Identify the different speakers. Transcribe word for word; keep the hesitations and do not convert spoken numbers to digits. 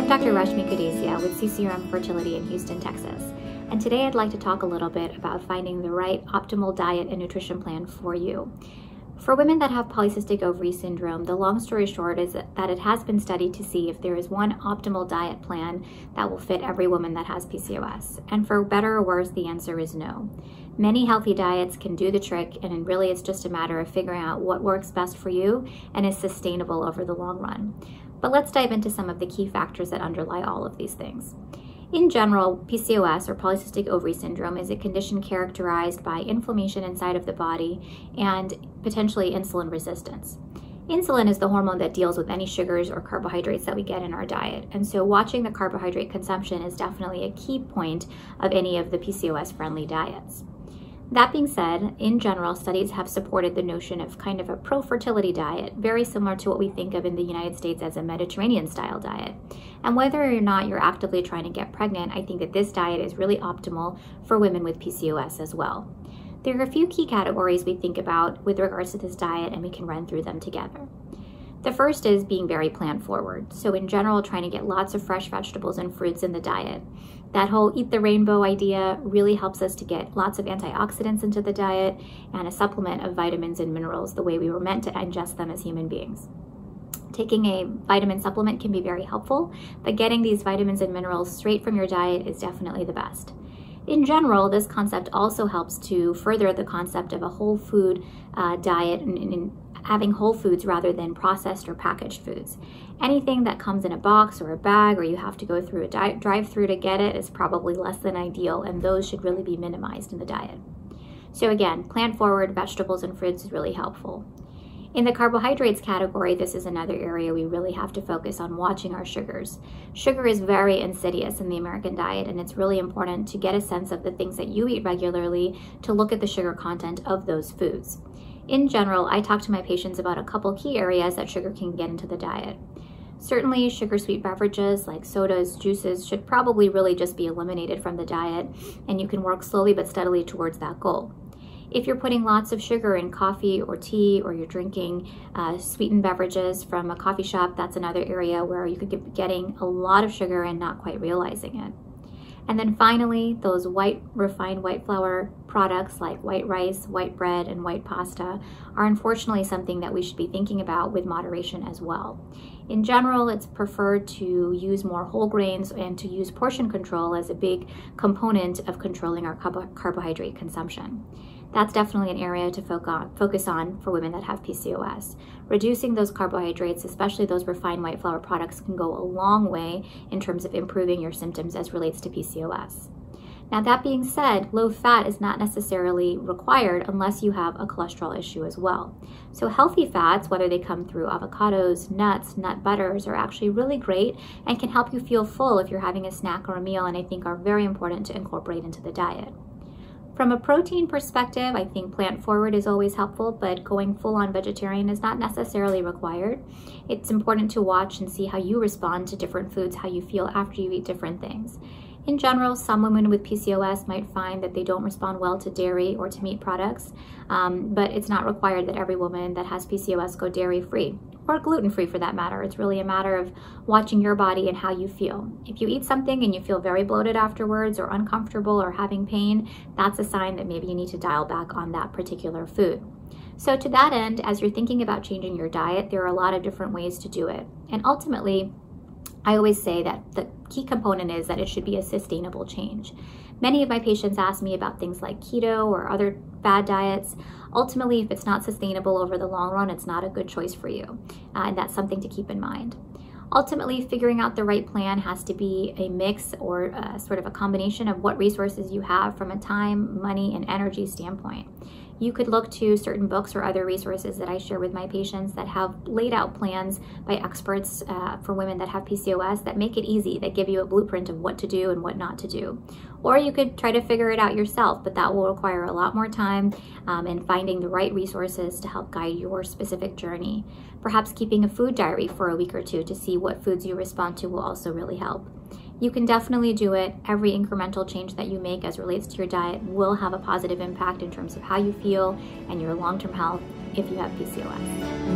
Speaker 1: I'm Doctor Rashmi Kudesia with C C R M Fertility in Houston, Texas. And today I'd like to talk a little bit about finding the right optimal diet and nutrition plan for you. For women that have polycystic ovary syndrome, the long story short is that it has been studied to see if there is one optimal diet plan that will fit every woman that has P C O S. And for better or worse, the answer is no. Many healthy diets can do the trick, and really it's just a matter of figuring out what works best for you and is sustainable over the long run. But let's dive into some of the key factors that underlie all of these things. In general, P C O S, or polycystic ovary syndrome, is a condition characterized by inflammation inside of the body and potentially insulin resistance. Insulin is the hormone that deals with any sugars or carbohydrates that we get in our diet, and so watching the carbohydrate consumption is definitely a key point of any of the P C O S-friendly diets. That being said, in general, studies have supported the notion of kind of a pro-fertility diet, very similar to what we think of in the United States as a Mediterranean-style diet. And whether or not you're actively trying to get pregnant, I think that this diet is really optimal for women with P C O S as well. There are a few key categories we think about with regards to this diet, and we can run through them together. The first is being very plant forward. So in general, trying to get lots of fresh vegetables and fruits in the diet. That whole eat the rainbow idea really helps us to get lots of antioxidants into the diet and a supplement of vitamins and minerals the way we were meant to ingest them as human beings. Taking a vitamin supplement can be very helpful, but getting these vitamins and minerals straight from your diet is definitely the best. In general, this concept also helps to further the concept of a whole food uh, diet and, and having whole foods rather than processed or packaged foods. Anything that comes in a box or a bag, or you have to go through a di- drive-through to get it, is probably less than ideal, and those should really be minimized in the diet. So again, plant-forward vegetables and fruits is really helpful. In the carbohydrates category, this is another area we really have to focus on watching our sugars. Sugar is very insidious in the American diet, and it's really important to get a sense of the things that you eat regularly to look at the sugar content of those foods. In general, I talk to my patients about a couple key areas that sugar can get into the diet. Certainly, sugar-sweet beverages like sodas, juices should probably really just be eliminated from the diet, and you can work slowly but steadily towards that goal. If you're putting lots of sugar in coffee or tea, or you're drinking uh, sweetened beverages from a coffee shop, that's another area where you could be getting a lot of sugar and not quite realizing it. And then finally, those white, refined white flour products like white rice, white bread, and white pasta are unfortunately something that we should be thinking about with moderation as well. In general, it's preferred to use more whole grains and to use portion control as a big component of controlling our carb- carbohydrate consumption. That's definitely an area to focus on for women that have P C O S. Reducing those carbohydrates, especially those refined white flour products, can go a long way in terms of improving your symptoms as relates to P C O S. Now, that being said, low fat is not necessarily required unless you have a cholesterol issue as well. So healthy fats, whether they come through avocados, nuts, nut butters, are actually really great and can help you feel full if you're having a snack or a meal, and I think are very important to incorporate into the diet. From a protein perspective, I think plant forward is always helpful, but going full on vegetarian is not necessarily required. It's important to watch and see how you respond to different foods, how you feel after you eat different things. In general, some women with P C O S might find that they don't respond well to dairy or to meat products, um, but it's not required that every woman that has P C O S go dairy-free, or gluten-free for that matter. It's really a matter of watching your body and how you feel. If you eat something and you feel very bloated afterwards, or uncomfortable, or having pain, that's a sign that maybe you need to dial back on that particular food. So to that end, as you're thinking about changing your diet, there are a lot of different ways to do it. And ultimately, I always say that the key component is that it should be a sustainable change. Many of my patients ask me about things like keto or other fad diets. Ultimately, if it's not sustainable over the long run, it's not a good choice for you. Uh, and that's something to keep in mind. Ultimately, figuring out the right plan has to be a mix, or uh, sort of a combination of what resources you have from a time, money, and energy standpoint. You could look to certain books or other resources that I share with my patients that have laid out plans by experts uh, for women that have P C O S that make it easy, that give you a blueprint of what to do and what not to do. Or you could try to figure it out yourself, but that will require a lot more time um, and finding the right resources to help guide your specific journey. Perhaps keeping a food diary for a week or two to see what foods you respond to will also really help. You can definitely do it. Every incremental change that you make as relates to your diet will have a positive impact in terms of how you feel and your long-term health if you have P C O S.